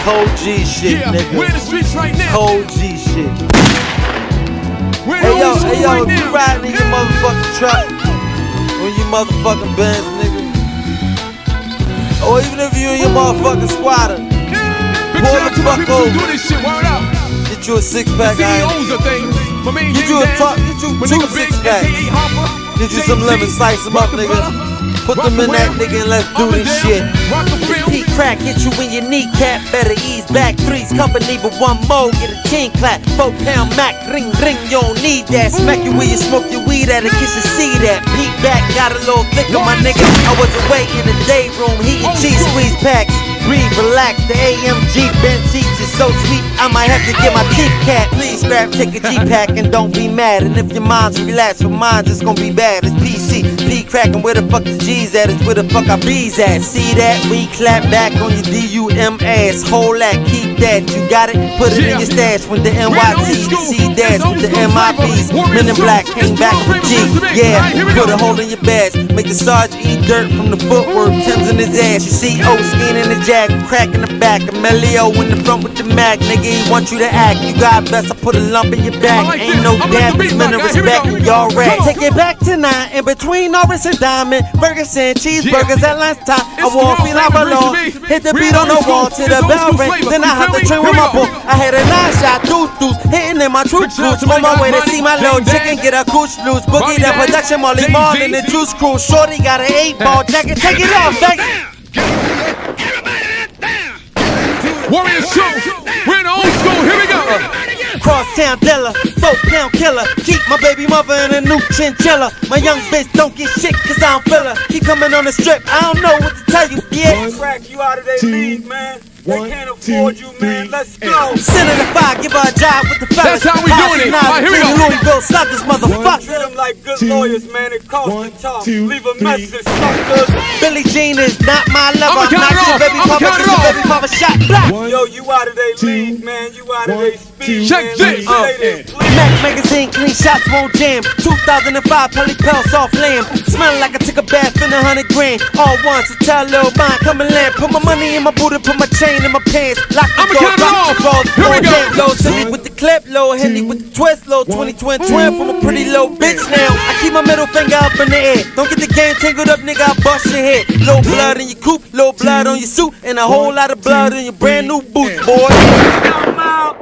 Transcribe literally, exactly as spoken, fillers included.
Cold G shit, yeah, nigga. We're in the streets right now. Cold G shit. We're in Hey yo, the hey yo, right if you now. riding in your motherfucking truck, on your motherfucking Benz, nigga, or even if you in your motherfucking squatter, Big pull shout out the to my fuck people who over. do this shit. Word up. Get you a six pack, C E Os I of things. My man Get you a Yang top- Dan, get you my two nigga Big, six packs. A K A Hopper, Get you some Jay-Z, lemon, slice them up, nigga. Put them in that nigga and let's do this shit. Pete crack, hit you in your kneecap. Better ease back. Three's company, but one more. Get a chin clap. Four pound Mac, ring, ring. You don't need that. Smack you where you smoke your weed at. A kiss and see that. Pete back, got a little thicker, my nigga. I was away in the day room. He and cheese squeeze packs. Breathe, relax. The A M G bench seats is so sweet. I might have to get my teeth cat. Please grab, take a G pack and don't be mad. And if your mind's relaxed with mine, it's gonna be bad. It's P C. Pete cracking where the fuck the G's at? It's where the fuck our B's at. See that? We clap back on your D U M ass. Hold that, keep that. You got it? Put it in your stash when the N Y T, the C dash with the M I Bs. Men in black came back with G. Yeah, put a hole in your badge. Make the sergeant eat dirt from the footwork. Tim's in his ass. You see O skin in the jack, crack in the back. Emilio in the front with the Mac. Nigga, he want you to act. You got best, I put a lump in your back. Ain't no damn men of respect. Y'all rap. Take it back tonight. In between Norris and Diamond, Ferguson, cheeseburgers at lunchtime. I won't feel like alone. Hit the beat on the wall till the bell ring. Then I have to train with my boy. I had a nine shot, deuce deuce, hitting in my troop boots. On my way to see my little chicken get a cooch loose. Boogie the production, Molly Marlin, the juice crew. Shorty got an eight ball jacket. Take it off, baby. Warriors two. We're in the old school. Here we go. Crosstown dealer, four pound killer. Keep my baby mother in a new chinchilla. My young bitch don't get shit cause I don't feel her. Keep coming on the strip, I don't know what to tell you, yeah. Crack you out of their league, man. They can't afford you, man. Let's go. Send her the fire, give her a job with the fellas. That's how we doing it. All right, here we go. Louisville sluggers, motherfucker. Treat them like good lawyers, man. It costs to talk. Leave a message, suckers. Billie Jean is not my lover. I'ma count Not it your off. baby I'ma papa, count it cause your off. baby papa shot black. Yo, you out of their league, man. You out of their speed, Check man. this. Let's play Mac magazine, clean shots won't jam. two thousand five, Pelly Pell, soft lamb. Smelling like I took a bath in a hundred grand. All once, so tell Lil Mine, come and land. Put my money in my boot and put my chain in my pants. Lock the I'ma door, count it lock off. the balls. Here we go. Low Cindy with the clip, low Henny with the twist, low twenty twin twin from a pretty low bitch now. I keep my middle finger up in the air. Don't get the game tangled up, nigga, I bust your head. Low blood in your coupe, low blood on your suit, and a whole lot of blood in your brand new boots, boy. I'm out.